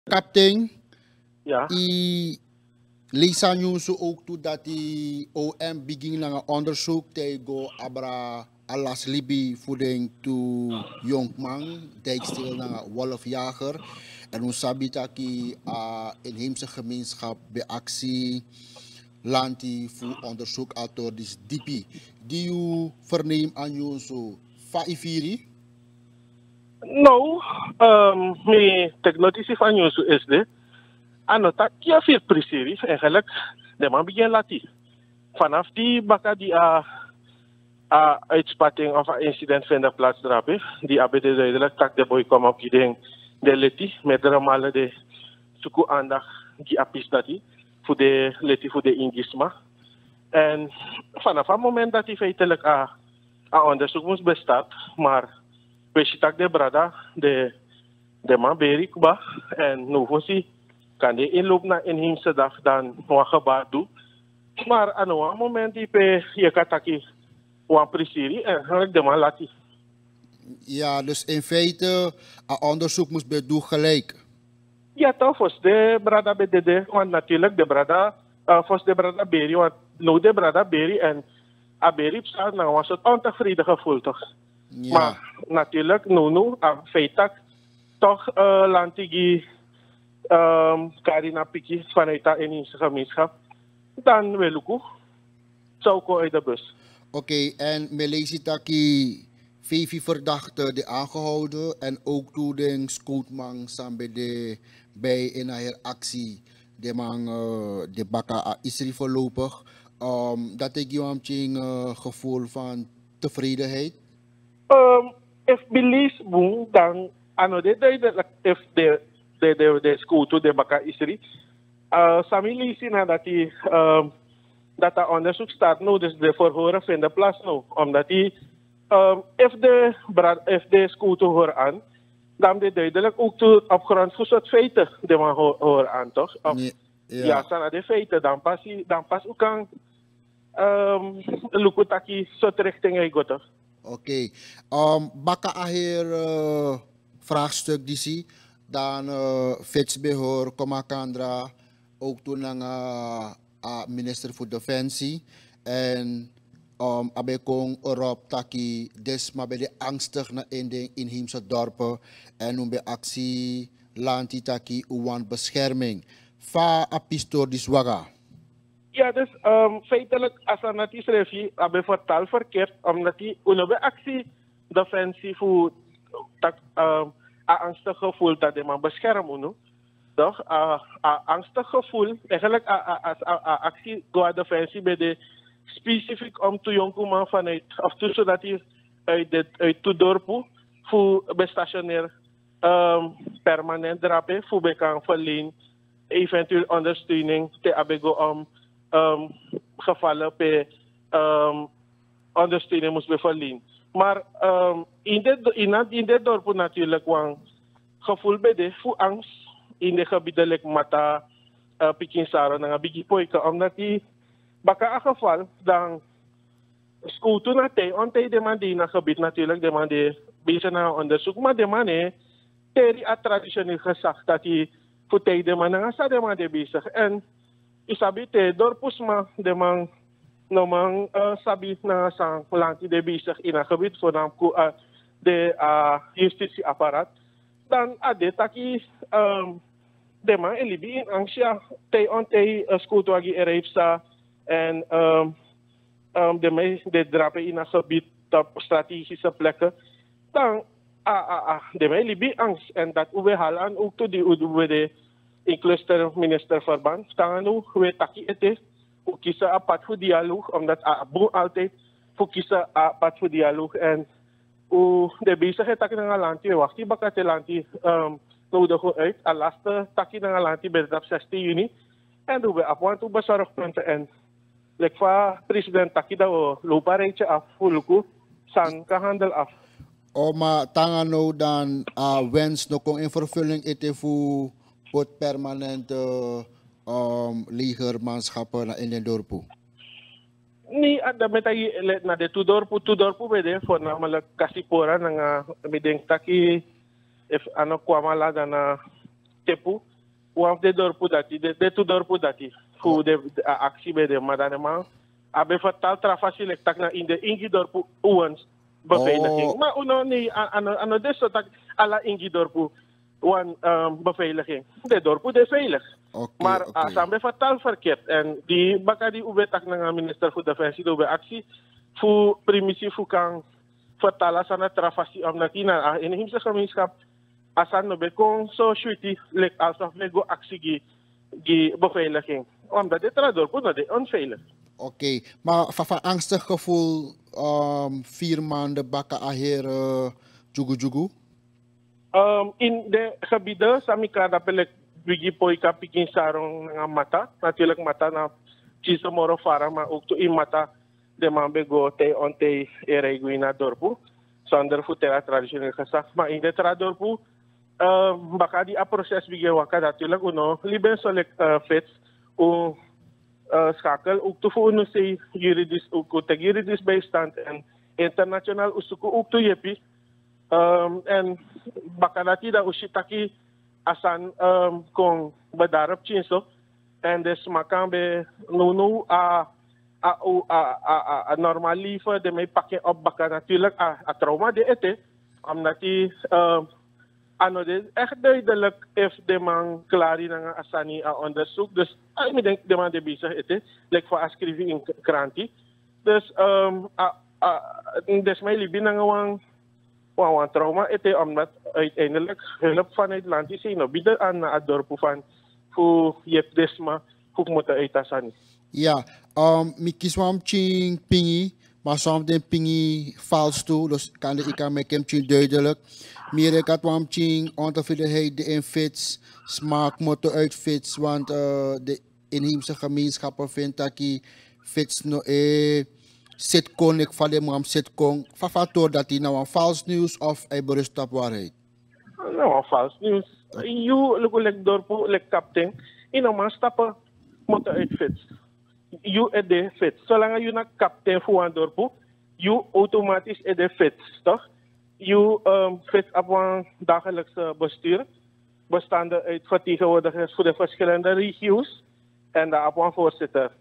Kaptein, Ja. i Lisa News ook toe dat die OM begin een onderzoek tegen abra alas libi voeding to jongman, dijkstil naar wolfjager. En ons sabi taki inheemse gemeenschap bij actie lanti voor onderzoek autor dis DP. Die u verneem aan jou zo faifiri? Nou, me technologie van jou is de. Ano, tak kia vier precies eigenlijk. De man begin lati. Vanaf die baka die uitspatting of een incident vinden plaats drapen. Die abede duidelijk tak de boy kwam op die de leti. Met de malen de suku aandacht die apis dati. Voor de leti voor de ingisma. En vanaf het moment dat hij feitelijk onderzoek moest bestaan. Maar weet je tak de brada de man berik ba. En nu voor kan de inloop naar inheemse dag dan wat gebaat doen. Maar aan een moment die je kan taki wan prisiri en eigenlijk de man laat die. Ja, dus in feite, een onderzoek moest bij doen gelijk. Ja, toch, volgens de brada bedede, want natuurlijk de brada, volgens de brada beri, want nu de brada beri en a beri bestaat, dan was het ontevreden gevoel toch. Ja. Maar natuurlijk, nu, feitak, toch lantigi Karina Piki vanuit de inheemse gemeenschap, dan wil ik ook. Zou ik uit de bus. Oké, en Malaysia taki 5 verdachten die aangehouden en ook toen de scootman samen bij in haar actie de man de baka is voorlopig. Dat ik jou een gevoel van tevredenheid. If beliefs boom, dan ano de if de scooter de baka isri. Sami lisi na dat die dat er onderzoek staat nu, dus de verhoren vinden plaats nu. Omdat die, if de scooter horen aan, dan de duidelijk ook toe op grond van soort feiten die man horen aan, toch? Ja, zijn de feiten, dan pas ook aan lukutaki soort richting hij gaat, toch? Oké, baka aher vraagstuk die zie, dan Fitsbehoor, Komakandra, ook toen aan minister voor Defensie en abekong Rob Taki desma bij de angstig na in de inheemse dorpen en bij actie lanti Taki uwan bescherming. Fa apistor di swaga. Ja, dus feitelijk als er net is regie, hebben vertaal verkeerd, omdat die bij actie defensie voor dat angstig gevoel dat de man beschermen. Toch? Angstig gevoel, eigenlijk actie door defensie bij de specifiek om te jongen vanuit, of tussen dat hij uit de dorpen voor bestationeer permanent drapen, voor bekang verleen, eventueel ondersteuning te abego om gevallen per ondersteuning moest verleen. Maar in dit dorp natuurlijk een gevoel bij de voor angst in de gebieden like Mata, Pikinsaro, na bigi poika, omdat die baka een geval dan scooter na te, ontay de man die na gebied natuurlijk, de man die bezig na onderzoek, maar de man teri a traditioneel gezag dat die voor te de man na sa de man die bezig en isabi te dorpus ma de man no man sabi na sang lanti de bezig in een gebied voornamelijk de justitieapparaat dan ade taki de man elibi in angsia te ontay scootwagi erepsa en de drapen in een gebied op strategische plekken, dan de mij libi angst. En dat we halen ook toe die de incluster ministerverband. Dan nu we taki ete, we kiezen een pad voor dialoog, omdat boe altijd voor kiezen een pad voor dialoog. En de bezigheid taki naar lanti, we wachten baka te lanti nodig uit. Al laatste taki naar lanti bij de 16 juni. En doen we op want toe bezorgpunten en lekva president Taki daw lupa reche af fuluku san kahandel af. Oma tanga no dan wens no kong in vervulling ite voor pot permanente legermanschappen in de dorpen. Ni ada metai na de tudorpu bede voornamelijk kasipora nga mideng Taki if ano kwamala na tepu One of the dorpu dati, de tu dorpu dati, fu de actie bij de madame. Abe fatal trafasi lektak na in de ingi dorpu uwans beveiliging. Maar uno ni ano deso tak ala ingi dorpu wan beveiliging. De dorpu de veilig. Maar sambe fatal verkeerd. En die baka die ube tak na minister voor defensie ube actie fu primisi fu kan fatala sana trafasi om natina in himse gemeenschap asan no be kon so shuti lek alsof we go actie gi beveiliging. Omdat dit dorpu no de onveilig. Oké, maar van angstig gevoel 4 maanden bakken aher jugu jugu? In de gebieden, samika dat bigi poika pikin sarong nga mata, natuurlijk mata na chisomoro fara, maar ook to in mata de man bego te onte ereguina dorpu, zonder futera traditioneel gezag. Maar in de dorpu, baka die a proces bigi waka natuurlijk uno, liben solek fets, schakel ook te voeren se juridisch ook te juridisch bijstand en internationaal usuku ook te jepi en bakalati da ushitaki asan kong badarap chinso en des makan be no a normaal leven de mij pakken op baka natuurlijk a trauma de ete omdat die ano de echt duidelijk if de man klaar is aan asani a onderzoek. Dus ik denk de man de bezig is, like voor afschrijving in kranti. Dus dus mij liep naar een trauma is omdat uiteindelijk hulp vanuit land is no bieden aan het dorp van voor je desma hoe moet uit asani. Ja, mi kiswam ching pingi. Maar soms den pingi vals toe, dus ik kan met hem duidelijk. Meer ik had wam ching, ontevredenheid de in fits, smaak moet uit fits, want de inheemse gemeenschappen vindt Taki fits no sitcom, ik val hem aan sitcom. Factor dat hij nou een vals nieuws of hij berust op waarheid? Nou, vals nieuws. Je lek dorpo, lek captain, in een man stappen moet uit fits. You is de fit. Zolang je een kapitein voor een dorp, je automatisch is de fit, toch? Je fit op een dagelijkse bestuur, bestaande uit vertegenwoordigers voor de verschillende regio's en daar op een voorzitter.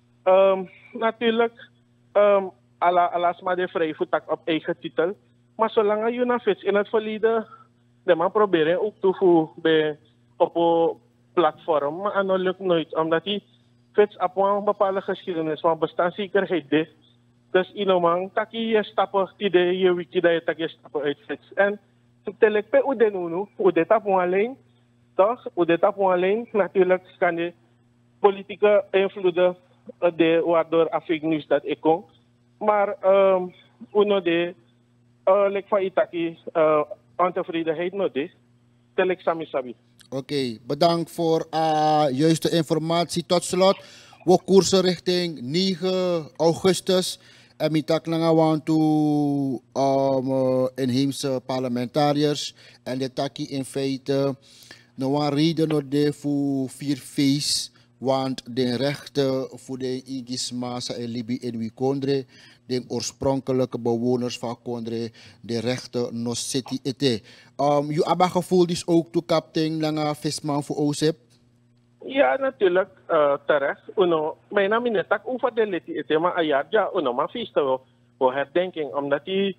Natuurlijk, alles maar de vrij voetak op eigen titel. Maar zolang je een fit in het verleden, de man proberen ook te voeren op een platform, maar dat lukt nooit, omdat hij fits op een bepaalde geschiedenis van bestaanszekerheid de. Dus inomang taki je stappen die je wiki dat je taki stappen uit fits. En telek pe udenunu, udetap alleen, toch? Udetap alleen, natuurlijk kan de politieke invloeden de waardoor fake news dat ik kom. Maar uno de lek van itaki ontevredenheid no de. Telek sami sabi. Oké, bedankt voor juiste informatie. Tot slot, we koersen richting 9 augustus. En we gaan toe inheemse parlementariërs. En de Taki in feite, nou een reden voor 4 feest. Want de rechten voor de Igismasa en Libi en Wikondre, de oorspronkelijke bewoners van Kondre, de rechten nog city ete. Je hebt gevoel dus ook toe kapitein lange visman voor OSEP? Ja, natuurlijk, terecht. Mijn naam is tak over de leti ete, maar ja, maar feesten voor herdenking, omdat die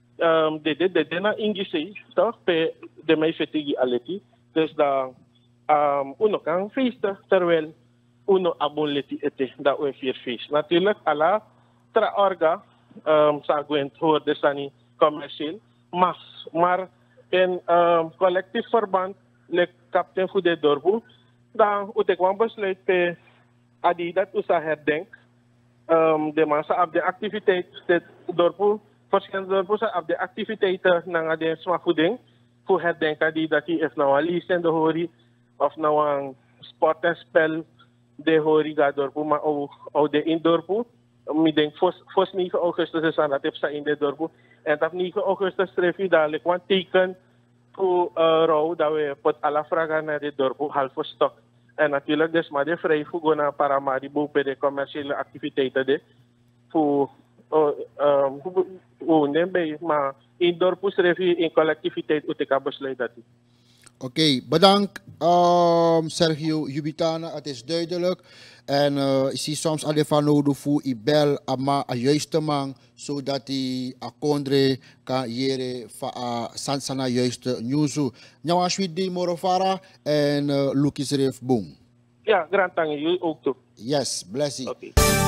de na Ingisi, toch, de mij fetigi aleti. Dus dan, kan feesten terwijl abon leti ete, dat we 4 feest. Natuurlijk, alla tra orga, sagwent hoorde sani commercieel, maar in collectief verband, le kapitein voor de dorpu, dan moet ik wel besluit pe adi dat usa herdenk, de massa op de activiteit, de dorpu, verschillende dorpu op de activiteiten na de smaakvoeding, voor herdenken die dat die heeft nou een lease in de hori, of nou een sport en spel, de hori gaat dorpu, maar ook de indorpu. Ik denk, voor 9 augustus is aan dat heb in de dorpu. En op 9 augustus schreef je dadelijk een teken voor rouw dat we pot alle vragen naar de dorpu half stok. En natuurlijk, dus maar de vrij voor naar Paramaribo bij de commerciële activiteiten de. Voor maar in dorpu schreef je in collectiviteit uit elkaar besluit dat. Oké, bedankt Sergio Jubitana, het is duidelijk. En ik zie soms alleen van nodig voor i bel ama a juiste man, zodat die a kondre kan jere fa sansana juiste nieuwsu. Nyawa shwidi morofara en Lukis Ref Boom. Ja, grand tangi, jullie ook toe. Yes, bless you. Oké.